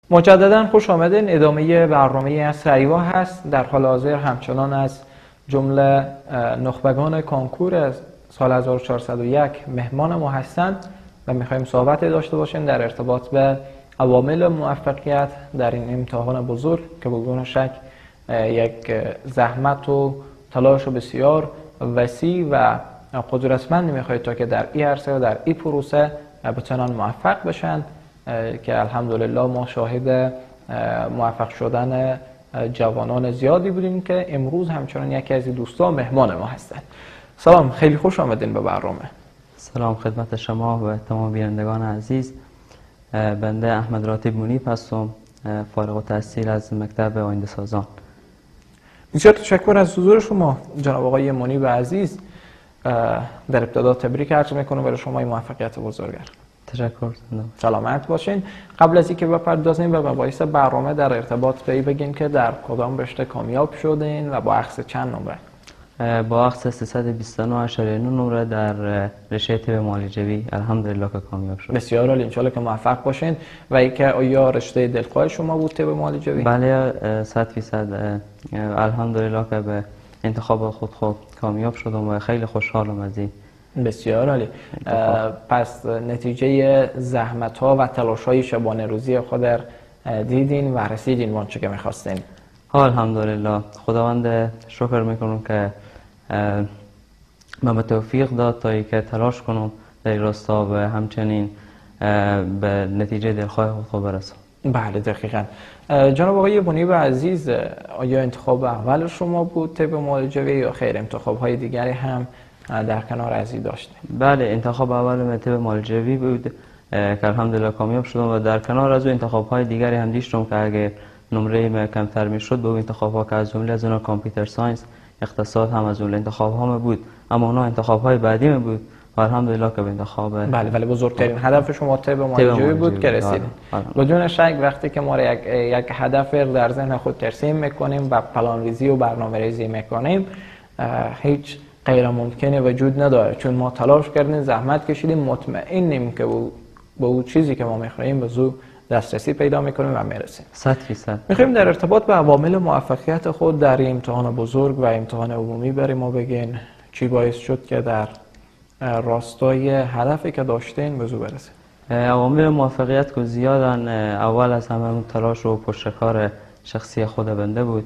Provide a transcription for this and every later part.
مجددا خوش آمدین. ادامه برنامه عصر ایوا هست. در حال حاضر همچنان از جمله نخبگان کنکور از سال 1401 مهمان ما هستند و میخوایم صحبت داشته باشیم در ارتباط به عوامل موفقیت در این امتحان بزرگ که بدون شک یک زحمت و تلاش بسیار وسیع و قدرتمند میخواید تا که در این عرصه و در این پروسه بتونن موفق بشن که الحمدلله ما شاهد موفق شدن جوانان زیادی بودیم که امروز همچنان یکی از دوستان مهمان ما هستند. سلام، خیلی خوش آمدین به برنامه. سلام خدمت شما و تمام بینندگان عزیز. بنده احمد راتب منیب هستم، فارغ التحصیل از مکتب آینده سازان. بسیار تشکر از حضور شما جناب آقای منیب عزیز. در ابتدا تبریک عرض میکنم برای شما این موفقیت بزرگ. تشکر. سلامت باشین. قبل از اینکه بپردازیم به مباحث برنامه در ارتباط به این بگین که در کدام رشته کامیاب شدین و با اخذ چند نمره؟ با اخذ 329.9 نمره در رشته طب معالجوی الحمدلله که کامیاب شد. بسیار عالی، ان شاءالله که موفق باشین. و اینکه آیا رشته دلخواه شما بود طب معالجوی؟ بله 100% الحمدلله که به انتخاب خود کامیاب شدم و خیلی خوشحالم از این. بسیار عالی. پس نتیجه زحمت ها و تلاش های شبانه روزی خود دیدین و رسیدین به آنچه که میخواستین؟ الحمدلله خداوند شکر میکنم که من توفیق داد تا اینکه تلاش کنم در این راستا و همچنین به نتیجه دلخواه خود برسم. بله دقیقاً. جناب آقای منیب عزیز، آیا انتخاب اول شما بود طب معالجوی یا خیر انتخاب های دیگری هم در کنار از این داشته؟ بله انتخاب اول من طب معالجوی بود که الحمدلله کامیاب شدم و در کنار از اون انتخاب های دیگری هم دیشتم که اگر نمره من کمتر میشد به اون انتخاب ها که از جمله از اونها کامپیوتر ساینس اقتصاد هم از جمله انتخاب ها بود، اما اونها انتخاب های بعدی من بود و الحمدلله که به انتخاب بله ولی بزرگترین هدف شما طب معالجوی بود که رسیدین. بدون شک وقتی که ما یک هدف در ذهن خود ترسیم میکنیم و پلان ریزی و برنامه ریزی میکنیم، هیچ غیر ممکنه وجود نداره، چون ما تلاش کردیم، زحمت کشیدیم، مطمئنیم که به اون چیزی که ما میخوایم به زود دسترسی پیدا میکنیم و میرسیم. 100%. میخوایم در ارتباط به عوامل موفقیت خود در این امتحان بزرگ و امتحان عمومی بریم ما بگین چی باعث شد که در راستای هدفی که داشتین به زود برسید؟ عوامل موفقیت که زیادن. اول از همه اون تلاش و پشتکار شخصی خود بنده بود.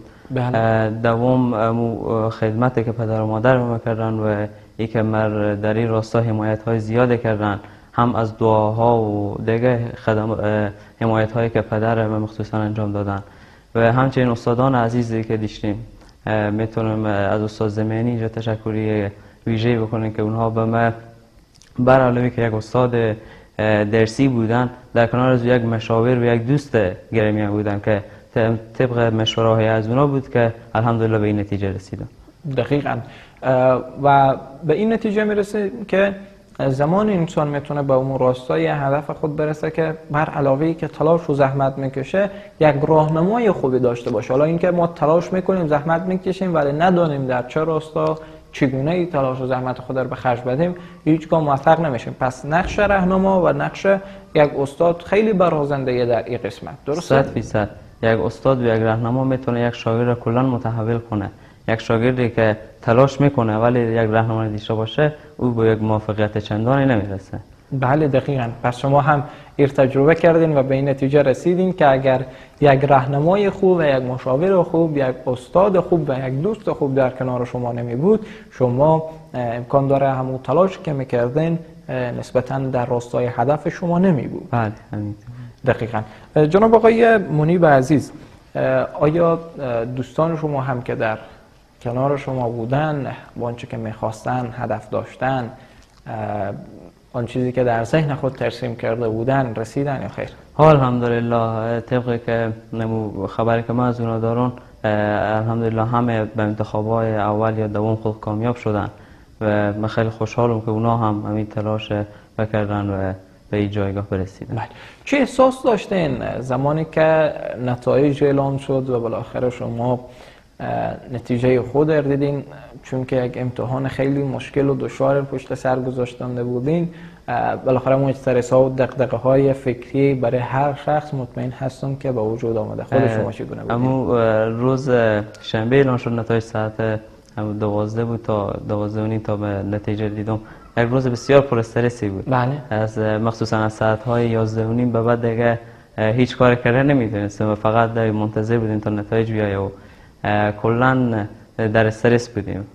دوم خدمتی که پدر و مادر ما کردن و ای که مر در این راستا حمایت های زیاد کردن، هم از دعاها و دیگه حمایت هایی که پدر ما مخصوصا انجام دادن و همچنین استادان عزیزی که داشتیم. میتونم از استاد زمینی اینجا تشکری ویژه‌ای بکنم که اونها به ما بر علاوه که یک استاد درسی بودن، در کنار از یک مشاور و یک دوست گرامی بودن که طبق مشوره از اونا بود که الحمدلله به این نتیجه رسیدم. دقیقاً. و به این نتیجه میرسه که زمان انسان میتونه به اون راستای هدف خود برسه که بر علاوه که تلاش و زحمت میکشه یک راهنمای خوبی داشته باشه. حالا اینکه ما تلاش میکنیم، زحمت میکشیم ولی ندانیم در چه راستا چگونه ای تلاش و زحمت خود رو به خرج بدیم، هیچگاه موفق نمیشیم. پس نقش راهنما و نقش یک استاد خیلی برازنده در این قسمت. درسته؟ 100%. یک استاد و یک راهنما میتونه یک شاگرد را کلا متحول کنه. یک شاگردی که تلاش میکنه ولی یک راهنما نداشته باشه، او به یک موفقیت چندانی نمیرسه. بله دقیقاً. پس شما هم این تجربه کردین و به این نتیجه رسیدین که اگر یک راهنمای خوب و یک مشاور خوب، یک استاد خوب و یک دوست خوب در کنار شما نمی بود، شما امکان داره همون تلاش که میکردین نسبتاً در راستای هدف شما نمی بود. بله همینطور. دقیقاً. جناب آقای منیب عزیز، آیا دوستان شما هم که در کنار شما بودن با آنچه که میخواستن، هدف داشتن، آن چیزی که در ذهن خود ترسیم کرده بودن رسیدن یا خیر؟ الحمدلله طبقی که خبری که من از اونا دارم، الحمدلله همه به انتخابای اول یا دوم خود کامیاب شدن و من خیلی خوشحالم که اونا هم همین تلاش بکردن و به این جایگاه برسیدن. بله. چه احساس داشتین زمانی که نتایج اعلام شد و بالاخره شما نتیجه خود رو دیدین، چون که یک امتحان خیلی مشکل و دشوار پشت سر گذاشتنده بودین. بالاخره اون استرس ها و دغدغه های فکری برای هر شخص مطمئن هستم که به وجود آمده. خود شما چگونه بودین؟ اما روز شنبه اعلان شد نتایج ساعت 12 بود تا 12 تا به نتیجه دیدم. یک روز بسیار پر استرسی بود. بله. از مخصوصا از ساعت های 11 به بعد دیگه هیچ کار کردن نمیتونستم و فقط منتظر بودیم تا نتایج بیایه و کلا در استرس بودیم.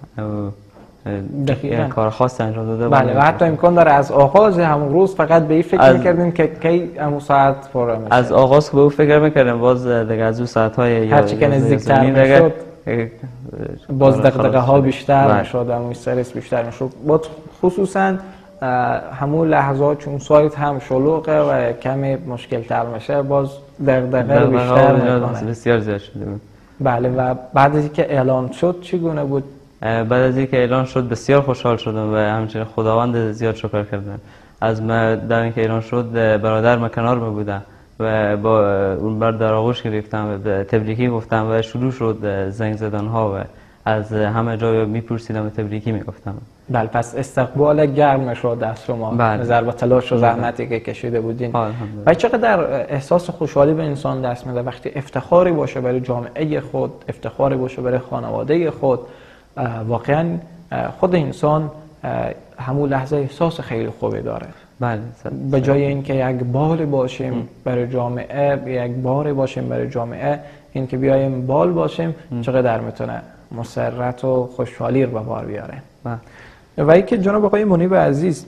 کار خاص انجام داده. بله، و حتی امکان داره از آغاز همون روز فقط به این فکر می‌کردیم که کی همون ساعت پر میشه. از آغاز به اون فکر می‌کردم، باز دیگه از اون ساعت‌های هرچی که نزدیک‌تر می‌شد باز دغدغه ها بیشتر می‌شد، همون استرس بیشتر می‌شد. با خصوصا همون لحظات چون سایت هم شلوغه و کمی مشکل تر میشه، باز دغدغه بیشتر می‌کنه. بسیار زیاد شده بود. بله. و بعد از اینکه اعلان شد چگونه بود؟ بعد از اینکه اعلان شد بسیار خوشحال شدم و همچنین خداوند زیاد شکر کردم. از ما در اینکه اعلان شد برادر ما کنار ما بودن و با اون بر در آغوش گرفتم و تبریکی گفتم و شروع شد زنگ زدن ها و از همه جا میپرسیدم و تبریکی میگفتم. بله، پس استقبال گرم شد از شما نظر به تلاش و زحمتی که کشیده بودین. و چقدر احساس خوشحالی به انسان دست میده وقتی افتخاری باشه برای جامعه خود، افتخاری باشه برای خانواده خود. واقعا خود انسان همون لحظه احساس خیلی خوبی داره. بله. به جای اینکه یک بال باشیم برای جامعه، یک بار باشیم برای جامعه، این که بیایم بال باشیم چقدر میتونه مسرت و خوشحالی رو به بار بیاره. و اینکه جناب آقای منیب عزیز،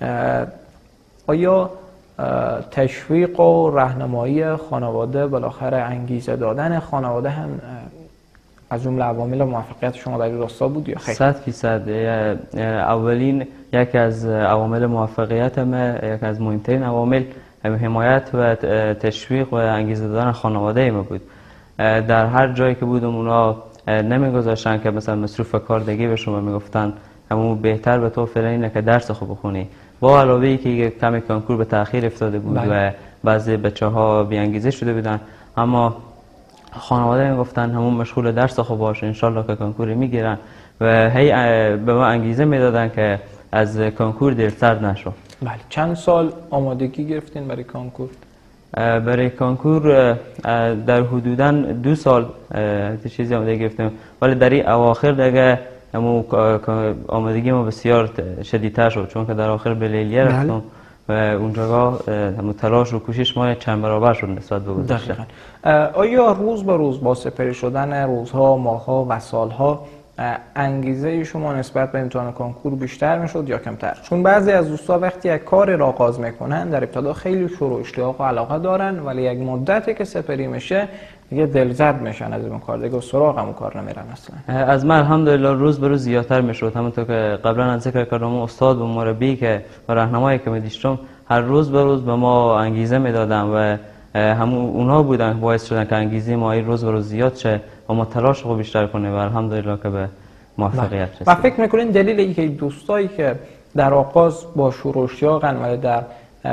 آیا تشویق و راهنمایی خانواده، بالاخره انگیزه دادن خانواده هم از جمله عوامل موفقیت شما در این راستا بود یا خیر؟ 100%. اولین یکی از عوامل موفقیت ما، یکی از مهمترین عوامل حمایت و تشویق و انگیزه دادن خانواده ما بود. در هر جایی که بودم اونا نمیگذاشتن که مثلا مصروف کاردگی بشم و میگفتن همون بهتر به تو فعلا اینه که درس خوب بخونی. با علاوه ای که کمی کنکور به تأخیر افتاده بود و بعضی بچه‌ها بی انگیزه شده بودن، اما خانواده میگفتن همون مشغول درس خوب باش، انشالله که کنکور میگیرن و هی به ما انگیزه میدادن که از کنکور دلسرد نشو. بله. چند سال آمادگی گرفتین برای کنکور؟ برای کنکور در حدوداً 2 سال چیزی آمادگی گرفتیم، ولی در این اواخر دیگه همون آمادگی ما بسیار شدیدتر شد، چون که در آخر به لیلیه رفتم و اونجا همون تلاش و کوشش ما چند برابر شد نسبت به گذشته. آیا روز به روز با سپری شدن روزها، ماهها و سالها انگیزه شما نسبت به امتحان کنکور بیشتر میشد یا کمتر؟ چون بعضی از دوستا وقتی یک کار را آغاز میکنن در ابتدا خیلی شروع اشتیاق و علاقه دارن، ولی یک مدتی که سپری میشه دیگه دلزد میشن از اون کار، دیگه سراغ اون کار نمیرن اصلا. از من الحمدلله روز به روز زیادتر میشد. همونطور که قبلا ذکر کردم، استاد و مربی که و راهنمایی که می‌داشتم هر روز به روز به ما انگیزه میدادن و همون اونها بودن باعث شدن که انگیزه ما روز به روز زیاد شه و ما تلاش رو بیشتر کنیم و الحمدلله که به موفقیت رسیدیم. و فکر میکنین دلیل اینکه دوستایی که در آغاز با شور و اشتیاقن ولی در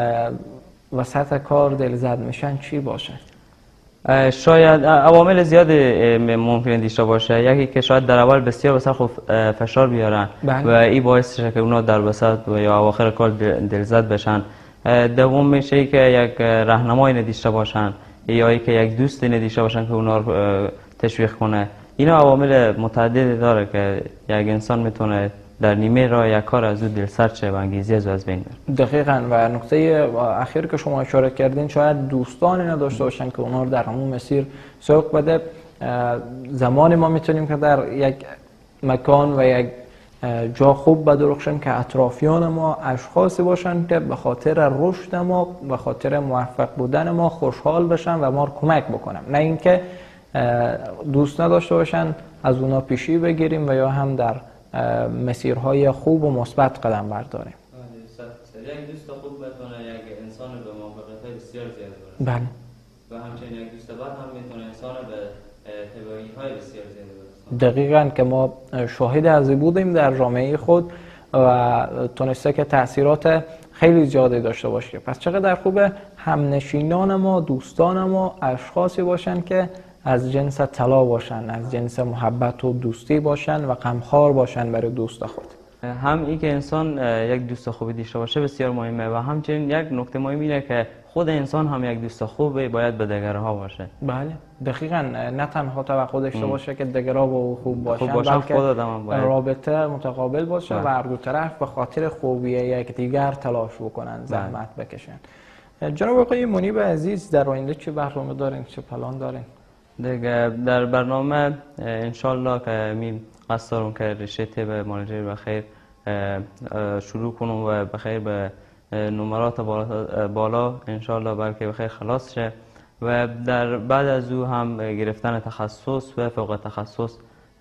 وسط کار دلزد میشن چی باشه؟ شاید عوامل زیاد ممکن داشته باشه. یکی که شاید در اول بسیار به سر خود فشار بیارن و این باعث شه که اونا در وسط و یا اواخر کار دلزد بشن. دوم میشه که یک راهنمایی نداشته باشن یا اینکه یک دوست نداشته باشن که اونا رو تشویق کنه. اینا عوامل متعددی داره که یک انسان میتونه در نیمه راه یک کار از او دلسرد شه و انگیزه از بین بره. دقیقاً. و نکته اخیر که شما اشاره کردین، شاید دوستانی نداشته باشن که اونا رو در همون مسیر سوق بده. زمانی ما میتونیم که در یک مکان و یک جا خوب بدرخشیم که اطرافیان ما اشخاصی باشن که به خاطر رشد ما، به خاطر موفق بودن ما خوشحال بشن و ما رو کمک بکنن، نه اینکه دوست نداشته باشن از اونا پیشی بگیریم و یا هم در مسیرهای خوب و مثبت قدم برداریم. یک دوست خوب میتونه یک انسان به موفقیت بسیار زیاد برسونه. بله. و همچنین یک دوست بد هم میتونه انسان به تبعیض‌های بسیار زیاد برسونه. دقیقاً که ما شاهد از بودیم در جامعه خود و تونسته که تأثیرات خیلی زیادی داشته باشه. پس چقدر خوبه همنشینان ما، دوستان ما اشخاصی باشن که از جنس طلا باشن، از جنس محبت و دوستی باشن و غمخوار باشن برای دوست خود. هم این که انسان یک دوست خوبی داشته باشه بسیار مهمه و همچنین یک نکته مهم اینه که خود انسان هم یک دوست خوبی باید به دیگرها باشه. بله دقیقاً، نه تنها توقع داشته باشه که دیگرها با او خوب باشن، بلکه رابطه متقابل باشه و هر دو طرف به خاطر خوبی یکدیگر تلاش بکنن، زحمت بکشن. جناب آقای منیب عزیز، در آینده چه برنامه دارین، چه پلان دارین؟ دیگه در برنامه انشالله که می قصد دارم که رشته طب مالجی بخیر شروع کنم و بخیر به نمرات بالا انشالله بلکه بخیر خلاص شه و در بعد از او هم گرفتن تخصص و فوق تخصص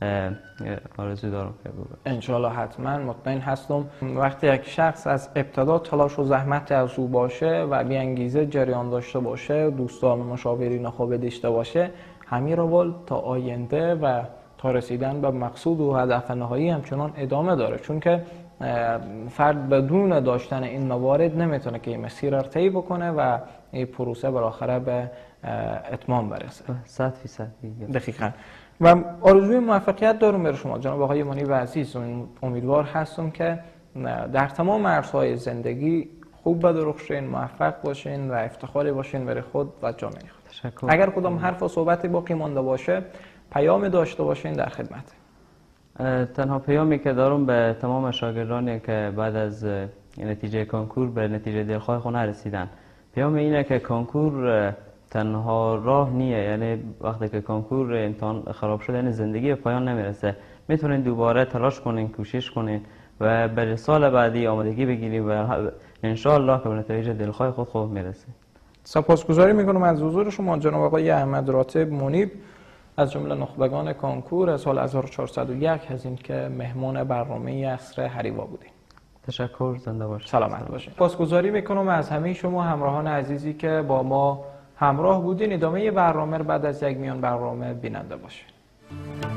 آرزو دارم که بگم. انشالله حتما، مطمئن هستم وقتی یک شخص از ابتدا تلاش و زحمت از او باشه و بی انگیزه جریان داشته باشه، دوستان و مشاورین خوب داشته باشه، همین روال تا آینده و تا رسیدن به مقصود و هدف نهایی همچنان ادامه داره، چون که فرد بدون داشتن این موارد نمیتونه که این مسیر رو طی بکنه و این پروسه بالاخره به اتمام برسه. 100%. دقیقاً. و آرزوی موفقیت دارم برای شما جناب آقای منیب عزیز. امیدوار هستم که در تمام عرصه‌های زندگی خوب بدرخشین، موفق باشین و افتخاری باشین برای خود و جامعه خود. تشکر. اگر کدام حرف و صحبتی باقی مانده باشه، پیامی داشته باشین، در خدمت. تنها پیامی که دارم به تمام شاگردانی که بعد از نتیجه کنکور به نتیجه دلخواه خود نرسیدن، پیام اینه که کنکور تنها راه نیه، یعنی وقتی که کنکور امتحان خراب شده یعنی زندگی به پایان نمیرسه. میتونین دوباره تلاش کنین، کوشش کنین و برای سال بعدی آمادگی بگیریم و انشاءالله که به نتیجه دلخواه خود خوب میرسه. سپاسگزاری میکنم از حضور شما جناب آقای احمد راتب منیب، از جمله نخبگان کنکور سال 1401 از این که مهمان برنامه عصر هریوا بودین. تشکر، زنده باشید. سلامت باشید. سپاسگزاری میکنم از همه شما همراهان عزیزی که با ما همراه بودین. ادامه برنامه بعد از یک میان برنامه بیننده باشید.